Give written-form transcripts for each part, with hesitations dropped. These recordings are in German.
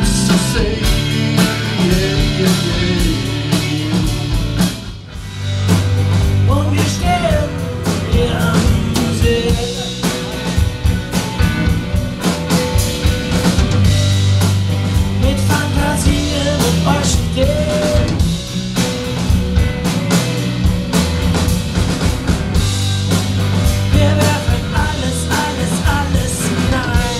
things to say. Yeah, yeah, yeah. Und wir stehen hier am See. Mit Fantasien und Orchideen. Wir werfen alles, alles, alles hinein.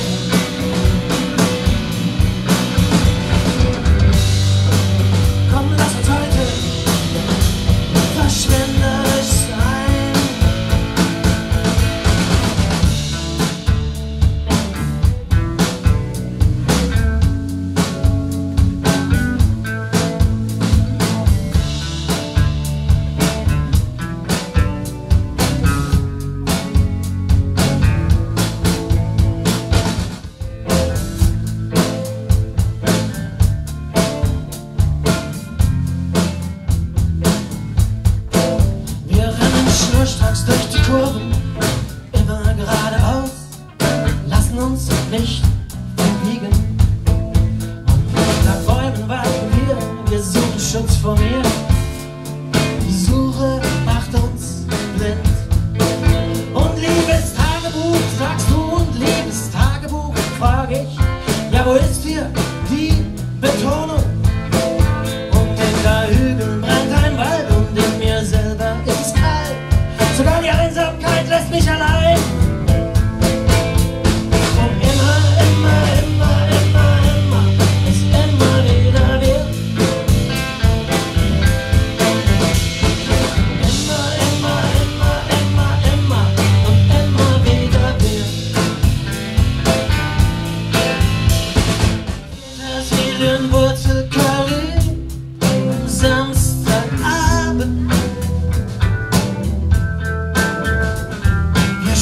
Komm, lass uns heute verschwenderisch sein. Schnurstracks durch die Kurven, immer geradeaus, lassen uns nicht verbiegen. Und unter Bäumen warten wir suchen Schutz vor mir. Die Suche macht uns blind. Und liebes Tagebuch, sagst du, und liebes Tagebuch, frag ich, ja, wo ist hier die Betonung? Und hinter Hügeln brennt ein Wald und in mir selber ist kalt. Sogar die Einsamkeit lässt mich allein. Und immer, immer, immer, immer, immer, es immer wieder wird. Immer, immer, immer, immer, immer und immer wieder wird. Petersilienwurzel-Curry am Samstagabend.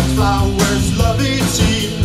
flowers, lovey tea.